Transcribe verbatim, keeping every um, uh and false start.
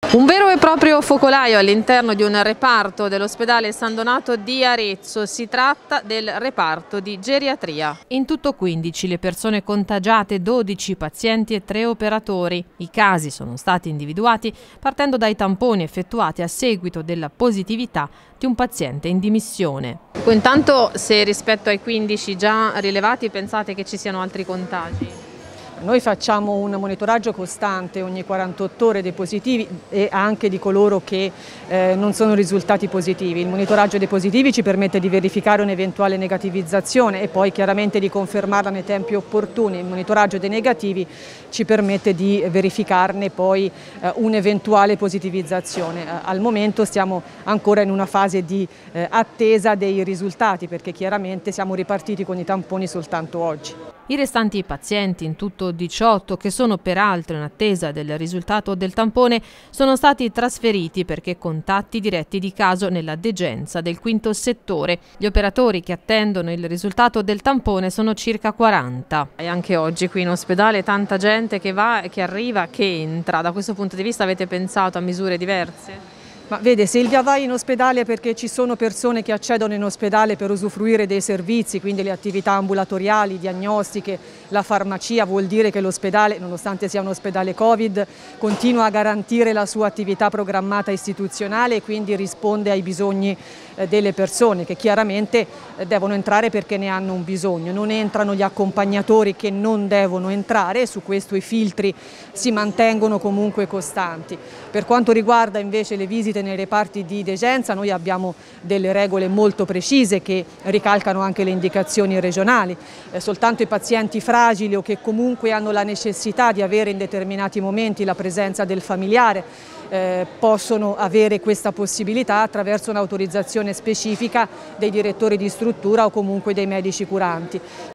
Un vero e proprio focolaio all'interno di un reparto dell'ospedale San Donato di Arezzo. Si tratta del reparto di geriatria. In tutto quindici le persone contagiate, dodici pazienti e tre operatori. I casi sono stati individuati partendo dai tamponi effettuati a seguito della positività di un paziente in dimissione. Intanto, se rispetto ai quindici già rilevati pensate che ci siano altri contagi? Noi facciamo un monitoraggio costante ogni quarantotto ore dei positivi e anche di coloro che eh, non sono risultati positivi. Il monitoraggio dei positivi ci permette di verificare un'eventuale negativizzazione e poi chiaramente di confermarla nei tempi opportuni. Il monitoraggio dei negativi ci permette di verificarne poi eh, un'eventuale positivizzazione. Eh, al momento stiamo ancora in una fase di eh, attesa dei risultati, perché chiaramente siamo ripartiti con i tamponi soltanto oggi. I restanti pazienti, in tutto diciotto, che sono peraltro in attesa del risultato del tampone, sono stati trasferiti perché contatti diretti di caso nella degenza del quinto settore. Gli operatori che attendono il risultato del tampone sono circa quaranta. E anche oggi qui in ospedale tanta gente che va, che arriva, che entra. Da questo punto di vista avete pensato a misure diverse? Ma vede, Silvia, vai in ospedale perché ci sono persone che accedono in ospedale per usufruire dei servizi, quindi le attività ambulatoriali, diagnostiche, la farmacia. Vuol dire che l'ospedale, nonostante sia un ospedale Covid, continua a garantire la sua attività programmata istituzionale e quindi risponde ai bisogni eh, delle persone che chiaramente eh, devono entrare perché ne hanno un bisogno. Non entrano gli accompagnatori che non devono entrare e su questo i filtri si mantengono comunque costanti. Per quanto riguarda invece le visite nei reparti di degenza, noi abbiamo delle regole molto precise che ricalcano anche le indicazioni regionali. Eh, soltanto i pazienti fragili o che comunque hanno la necessità di avere in determinati momenti la presenza del familiare eh, possono avere questa possibilità attraverso un'autorizzazione specifica dei direttori di struttura o comunque dei medici curanti.